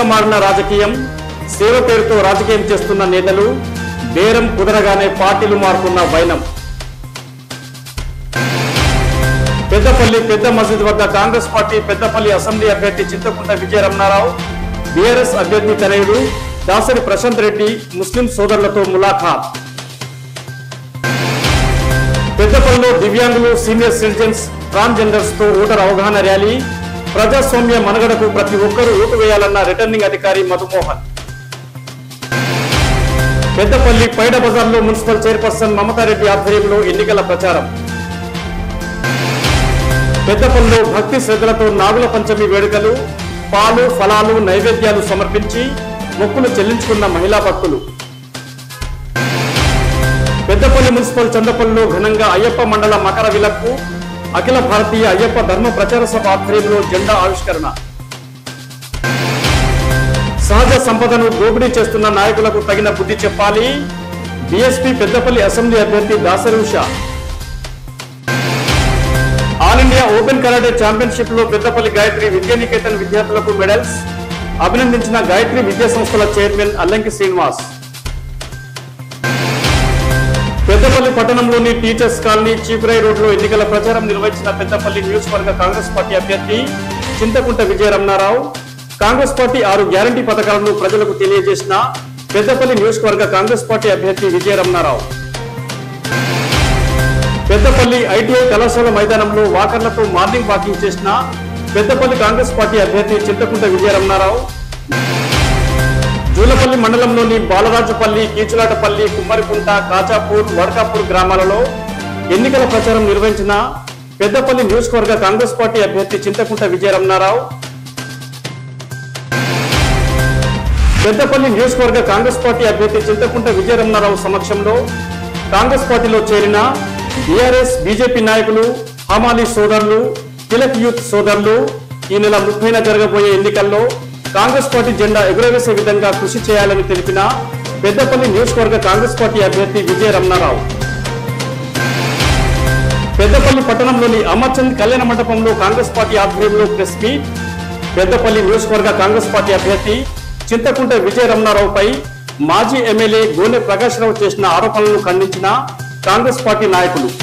వృత్తిగా మారిన రాజకీయం, సేవ పేరుతో రాజకీయం చేస్తున్న నేతలు, బేరం కుదరగానే పార్టీలు మారుతున్న వైనం. పెద్దపల్లి పెద్ద మసీద్ వద్ద కాంగ్రెస్ పార్టీ పెద్దపల్లి అసెంబ్లీ అభ్యర్థి చింతకుంట విజయరమణారావు, బీఆర్ఎస్ అభ్యర్థి తనయుడు దాసరి ప్రశాంత్ రెడ్డి ముస్లిం సోదరులతో ములాఖాత్. పెద్దపల్లిలో దివ్యాంగులు, సీనియర్ సిటిజన్స్, ట్రాన్స్జెండర్స్ తో ఓటర్ అవగాహన ర్యాలీ. ప్రజాస్వామ్య మనుగడకు ప్రతి ఒక్కరూ ఓటు వేయాలన్న రిటర్నింగ్ అధికారి మధుమోహన్. పెద్దపల్లి పైడ బజార్లో మున్సిపల్ చైర్పర్సన్ మమతారెడ్డి ఆధ్వర్యంలో ఎన్నికల ప్రచారం. పెద్దపల్లిలో భక్తి శ్రద్ధలతో నాగుల పంచమి వేడుకలు. పాలు, ఫలాలు, నైవేద్యాలు సమర్పించి మొక్కులు చెల్లించుకున్న మహిళా భక్తులు. పెద్దపల్లి మున్సిపల్ చందపల్లిలో ఘనంగా అయ్యప్ప మండల మకర విలక్కు. అఖిల భారతీయ అయ్యప్ప ధర్మ ప్రచార సభ ఆధ్వర్యంలో జెండా ఆవిష్కరణ. సహజ సంపదను దోపిడీ చేస్తున్న నాయకులకు తగిన బుద్ధి చెప్పాలి. బీఎస్పీ పెద్దపల్లి అసెంబ్లీ అభ్యర్థి Dasari Usha. All India open karate championship లో పెద్దపల్లి గాయత్రి విద్యానికేతన్ విద్యార్థులకు మెడల్స్. అభినందించిన గాయత్రి విద్యా సంస్థల చైర్మన్ అల్లంకి శ్రీనివాస్. పెద్దపల్లి పట్టణంలోని టీచర్స్ కాలనీ, చీపురై రోడ్లో ఎన్నికల ప్రచారం నిర్వహించిన పెద్దపల్లి నియోజకవర్గ కాంగ్రెస్ పార్టీ అభ్యర్థి చింతకుంట విజయరమణారావు. కాంగ్రెస్ పార్టీ 6 గ్యారంటీ పథకాలను ప్రజలకు తెలియజేసిన పెద్దపల్లి నియోజకవర్గ కాంగ్రెస్ పార్టీ అభ్యర్థి విజయరమణారావు. పెద్దపల్లి ఐటీఐ కళాశాల మైదానంలో వాకర్లతో మార్నింగ్ వాకింగ్ చేసిన పెద్దపల్లి కాంగ్రెస్ పార్టీ అభ్యర్థి చింతకుంట విజయరమణారావు. జూలపల్లి మండలంలోని బాలరాజుపల్లి, కీచులాటపల్లి, కుమ్మరికుంట, కాచాపూర్, వడకాపూర్ గ్రామాలలో ఎన్నికల ప్రచారం నిర్వహించిన పెద్దపల్లి నియోజకవర్గ కాంగ్రెస్ పార్టీ అభ్యర్థి చింతకుంట విజయరమణారావు. పెద్దపల్లి నియోజకవర్గ కాంగ్రెస్ పార్టీ అభ్యర్థి చింతకుంట విజయరమణారావు సమక్షంలో కాంగ్రెస్ పార్టీలో చేరిన బీఆర్ఎస్, బీజేపీ నాయకులు, హమాలీ సోదరులు, తిలక్ యూత్ సోదరులు ఈ నెల 30న జరగబోయే ఎన్నికల్లో కాంగ్రెస్ పార్టీ జెండా ఎగురవేసే విధంగా కృషి చేయాలని తెలిపిన పెద్దపల్లి నియోజకవర్గ కాంగ్రెస్ పార్టీ అభ్యర్థి విజయరమణారావు. పెద్దపల్లి పట్టణంలోని అమర్చంద్ కళ్యాణ మండపంలో కాంగ్రెస్ పార్టీ ఆధ్వర్యంలో ప్రెస్ మీట్. పెద్దపల్లి నియోజకవర్గ కాంగ్రెస్ పార్టీ అభ్యర్థి చింతకుంట విజయరమణారావుపై మాజీ ఎమ్మెల్యే గోనె ప్రకాశ్రావు చేసిన ఆరోపణలను ఖండించిన కాంగ్రెస్ పార్టీ నాయకులు.